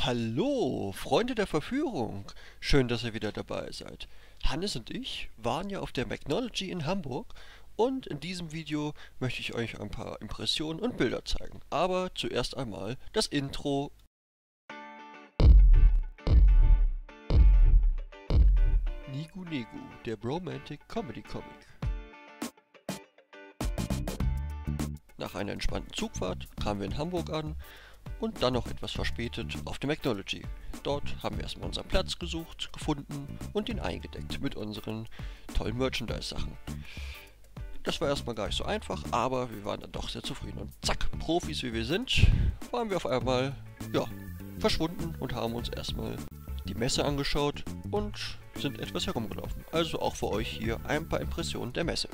Hallo, Freunde der Verführung. Schön, dass ihr wieder dabei seid. Hannes und ich waren ja auf der Mechnology in Hamburg und in diesem Video möchte ich euch ein paar Impressionen und Bilder zeigen. Aber zuerst einmal das Intro. Nigu Nigu, der Bromantic Comedy Comic. Nach einer entspannten Zugfahrt kamen wir in Hamburg an und dann noch etwas verspätet auf der Mechnology. Dort haben wir erstmal unseren Platz gefunden und ihn eingedeckt mit unseren tollen Merchandise-Sachen. Das war erstmal gar nicht so einfach, aber wir waren dann doch sehr zufrieden. Und zack, Profis wie wir sind, waren wir auf einmal, verschwunden und haben uns erstmal die Messe angeschaut und sind etwas herumgelaufen. Also auch für euch hier ein paar Impressionen der Messe.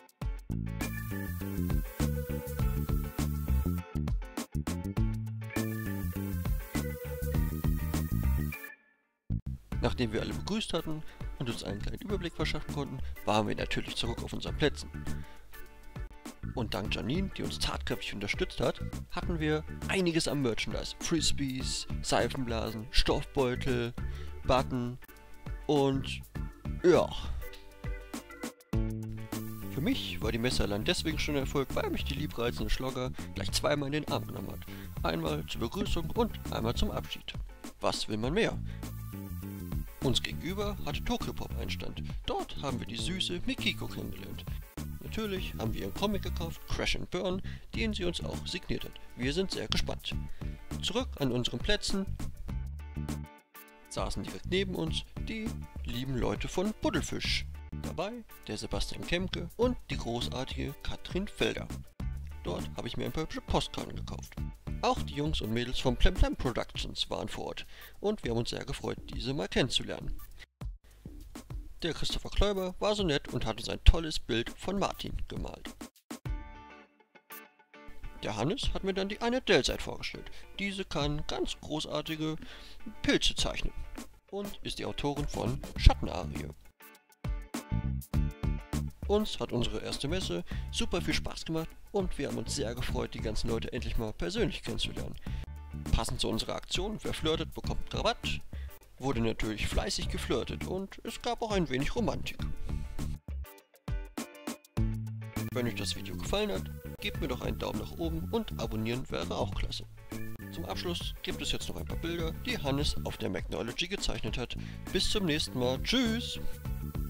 Nachdem wir alle begrüßt hatten und uns einen kleinen Überblick verschaffen konnten, waren wir natürlich zurück auf unseren Plätzen. Und dank Janine, die uns tatkräftig unterstützt hat, hatten wir einiges am Merchandise. Frisbees, Seifenblasen, Stoffbeutel, Button und ja. Für mich war die Messe allein deswegen schon ein Erfolg, weil mich die liebreizende Schlogger gleich zweimal in den Arm genommen hat. Einmal zur Begrüßung und einmal zum Abschied. Was will man mehr? Uns gegenüber hatte Tokyopop einen Stand. Dort haben wir die süße Mikiko kennengelernt. Natürlich haben wir ihren Comic gekauft, Crash and Burn, den sie uns auch signiert hat. Wir sind sehr gespannt. Zurück an unseren Plätzen saßen direkt neben uns die lieben Leute von Buddelfisch. Dabei der Sebastian Kemke und die großartige Katrin Felder. Dort habe ich mir ein paar hübsche Postkarten gekauft. Auch die Jungs und Mädels von Plem Plem Productions waren vor Ort und wir haben uns sehr gefreut, diese mal kennenzulernen. Der Christopher Kläuber war so nett und hat uns ein tolles Bild von Martin gemalt. Der Hannes hat mir dann die Annette Delseid vorgestellt. Diese kann ganz großartige Pilze zeichnen und ist die Autorin von Schattenarie. Uns hat unsere erste Messe super viel Spaß gemacht und wir haben uns sehr gefreut, die ganzen Leute endlich mal persönlich kennenzulernen. Passend zu unserer Aktion, wer flirtet, bekommt Rabatt, wurde natürlich fleißig geflirtet und es gab auch ein wenig Romantik. Wenn euch das Video gefallen hat, gebt mir doch einen Daumen nach oben und abonnieren wäre auch klasse. Zum Abschluss gibt es jetzt noch ein paar Bilder, die Hannes auf der Mechnology gezeichnet hat. Bis zum nächsten Mal. Tschüss!